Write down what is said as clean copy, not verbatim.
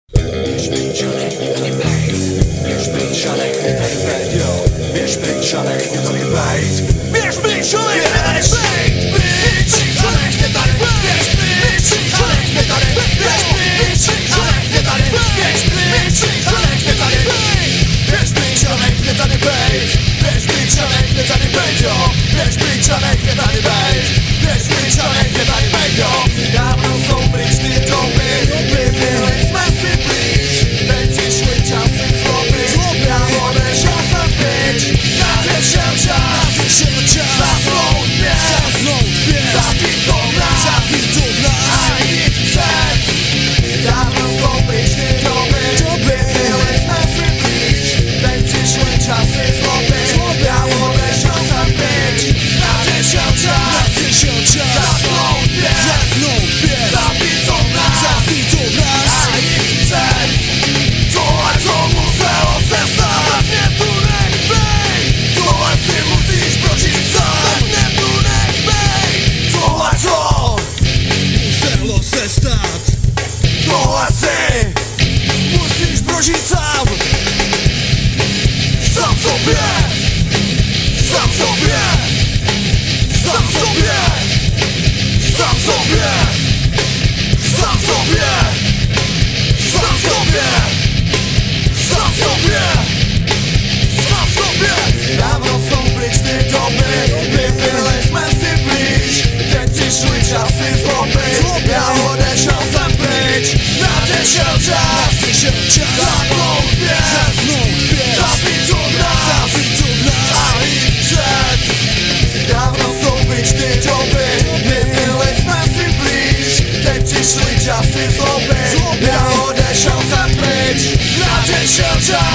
Dávno jsou pryč ty doby, vypili jsme si blíž. Teď přišly časy zloby, já odešel jsem pryč. Nadešel čas, zasnout pět, zapít to v nás a jít před. Dávno jsou pryč ty doby, vypili jsme si blíž. Teď přišly časy zloby, já odešel jsem pryč. Nadešel čas, zasnout pět, zapít to v nás a jít před. Tohle, co muselo se stát, tak mě tu nechbej. Tohle si musíš prožít sám, tak mě tu nechbej. Tohle, co muselo se stát, tohle si musíš prožít sám. Sám sobě, sám sobě, sám sobě, sám sobě, sám sobě, sám sobě, sám sobě, sám sobě. Dávno jsou pryč ty doby, vypili jsme si blíž. Teď přišly časy zloby, já odešel jsem pryč. Nadešel čas, zapnout pět, zapít to v nás a jít před. Dávno jsou pryč ty doby, vypili jsme si blíž. Teď přišly časy zloby, já odešel jsem pryč. Nadešel čas,